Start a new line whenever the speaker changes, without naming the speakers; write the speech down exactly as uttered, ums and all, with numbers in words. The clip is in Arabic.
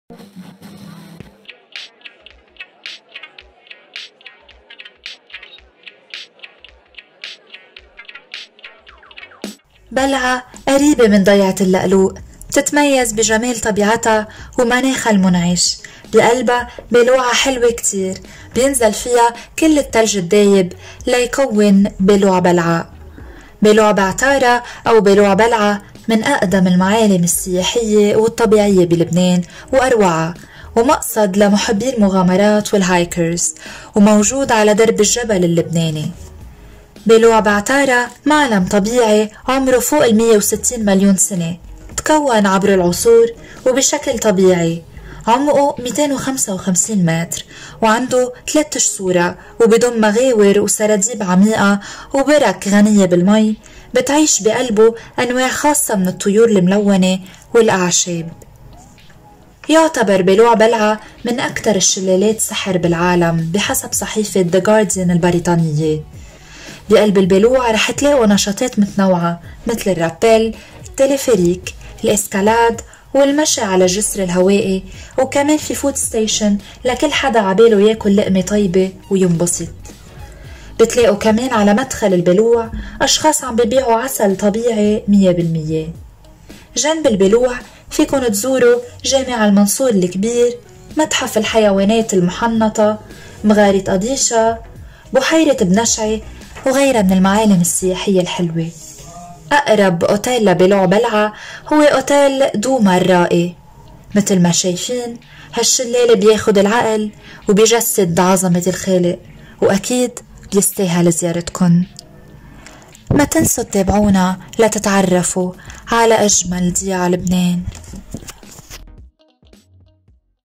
بلعا قريبة من ضيعة اللقلوق، بتتميز بجمال طبيعتها ومناخها المنعش. بقلبها بلوعة حلوة كتير بينزل فيها كل التلج الدايب ليكون بلوع بلعا. بلوع بعتارة أو بلوع بلعا من أقدم المعالم السياحية والطبيعية بلبنان وأروعها، ومقصد لمحبي المغامرات والهايكرز، وموجود على درب الجبل اللبناني. بلوع بعتارة معلم طبيعي عمره فوق المية وستين مليون سنة، تكون عبر العصور وبشكل طبيعي. عمقه مئتين وخمسة وخمسين متر وعنده ثلاث جسورة، وبضم مغاور وسراديب عميقة وبرك غنية بالمي. بتعيش بقلبه أنواع خاصة من الطيور الملونة والأعشاب. يعتبر بلوع بلعا من أكثر الشلالات سحر بالعالم بحسب صحيفة The Guardian البريطانية. بقلب البلوع رح تلاقوا نشاطات متنوعة مثل الرابيل، التلفريك، الاسكالاد والمشي على الجسر الهوائي، وكمان في فود ستيشن لكل حدا عباله ياكل لقمة طيبة وينبسط. بتلاقوا كمان على مدخل البلوع أشخاص عم ببيعوا عسل طبيعي مية بالمية. جنب البلوع فيكن تزوروا جامع المنصور الكبير، متحف الحيوانات المحنطة، مغارة قديشة، بحيرة بنشعي وغيرها من المعالم السياحية الحلوة. أقرب أوتيل لبلوع بلعا هو أوتيل دوما الرائي. مثل ما شايفين هالشلال بياخد العقل وبيجسد عظمة الخالق، وأكيد بيستاهل زيارتكن. ما تنسوا تتابعونا لتتعرفوا على أجمل ضياع لبنان.